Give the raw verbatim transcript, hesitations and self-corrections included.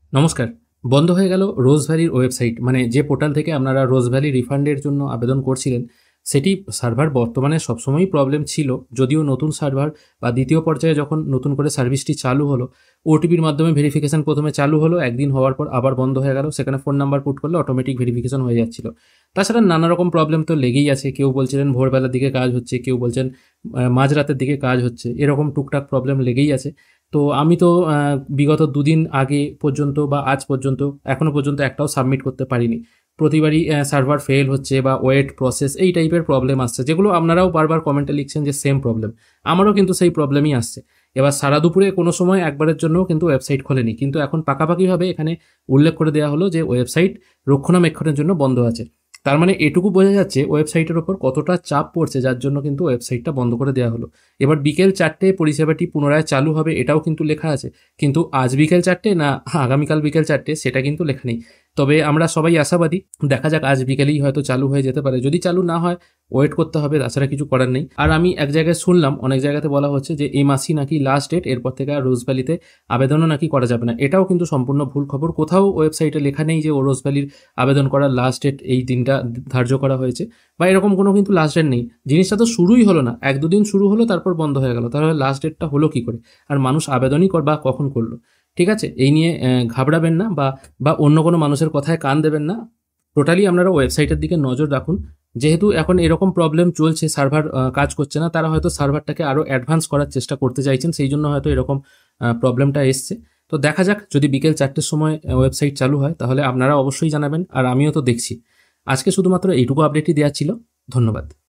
নমস্কার। বন্ধ হয়ে গেল রোজ ভ্যালির ওয়েবসাইট। মানে যে পোর্টাল থেকে আপনারা রোজ ভ্যালি রিফান্ডের জন্য আবেদন করছিলেন, সেটি সার্ভার বর্তমানে সবসময়ই প্রবলেম ছিল। যদিও নতুন সার্ভার বা দ্বিতীয় পর্যায়ে যখন নতুন করে সার্ভিসটি চালু হলো, ওটিপির মাধ্যমে ভেরিফিকেশন প্রথমে চালু হলো, একদিন হওয়ার পর আবার বন্ধ হয়ে গেল। সেখানে ফোন নাম্বার পুট করলে অটোমেটিক ভেরিফিকেশন হয়ে যাচ্ছিল। তাছাড়া নানা রকম প্রবলেম তো লেগেই আছে। কেউ বলছিলেন ভোরবেলার দিকে কাজ হচ্ছে, কেউ বলছেন আ মাঝরাতের দিকে কাজ হচ্ছে। এরকম টুকটাক প্রবলেম লেগেই আছে। তো আমি তো আ বিগত দুদিন আগে পর্যন্ত বা আজ পর্যন্ত এখনো পর্যন্ত একটাও সাবমিট করতে পারিনি। প্রতিবারই অ্যা সার্ভার ফেল হচ্ছে বা ওয়েট প্রসেস এই টাইপের প্রবলেম আসছে, যেগুলো আপনারাও বারবার কমেন্টে লিখছেন যে সেম প্রবলেম। আমারও কিন্তু সেই প্রবলেমই আসছে। এবার সারা দুপুরে কোনো সময় একবারের জন্যও কিন্তু ওয়েবসাইট খোলেনি। কিন্তু এখন পাকাপাকিভাবে এখানে উল্লেখ করে দেয়া হলো যে ওয়েবসাইট রক্ষণাবেক্ষণের জন্য বন্ধ আছে। তার মানে এটুকু বোঝা যাচ্ছে ওয়েবসাইটের ওপর কতটা চাপ পড়ছে, যার জন্য কিন্তু ওয়েবসাইটটা বন্ধ করে দেয়া হলো। এবার বিকেল চারটে পরিষেবাটি পুনরায় চালু হবে এটাও কিন্তু লেখা আছে। কিন্তু আজ বিকেল চারটে না আগামীকাল বিকেল চারটে সেটা কিন্তু লেখা নেই। তবে আমরা সবাই আশাবাদী। দেখা যাক, আজ বিকেলেই হয়তো চালু হয়ে যেতে পারে। যদি চালু না হয় ওয়েট করতে হবে, তাছাড়া কিছু করার নেই। আর আমি এক জায়গায় শুনলাম, অনেক জায়গাতে বলা হচ্ছে যে এই মাসই নাকি লাস্ট ডেট, এরপর থেকে আর রোজ ভ্যালিতে আবেদনও নাকি করা যাবে না। এটাও কিন্তু সম্পূর্ণ ভুল খবর। কোথাও ওয়েবসাইটে লেখা নেই যে ও রোজ ভ্যালির আবেদন করার লাস্ট ডেট এই দিনটা ধার্য করা হয়েছে বা এরকম কোনো কিন্তু লাস্ট ডেট নেই। জিনিসটা তো শুরুই হলো না, এক দুদিন শুরু হলো তারপর বন্ধ হয়ে গেল। তাহলে লাস্ট ডেটটা হলো কী করে? আর মানুষ আবেদনই কর বা কখন করলো? ঠিক আছে, এই নিয়ে অ্যা ঘাবড়াবেন না বা বা অন্য কোনো মানুষের কথায় কান দেবেন না। টোটালি আপনারা ওয়েবসাইটের দিকে নজর রাখুন। যেহেতু এখন এরকম প্রবলেম চলছে, সার্ভার আ কাজ করছে না, তারা হয়তো সার্ভারটাকে আরও অ্যাডভান্স করার চেষ্টা করতে চাইছেন। সেই জন্য হয়তো এরকম আ প্রবলেমটা এসছে। তো দেখা যাক, যদি বিকেল চারটের সময় অ্যা ওয়েবসাইট চালু হয় তাহলে আপনারা অবশ্যই জানাবেন, আর আমিও তো দেখছি। আজকে শুধুমাত্র এইটুকু আপডেটই দেওয়ার ছিল। ধন্যবাদ।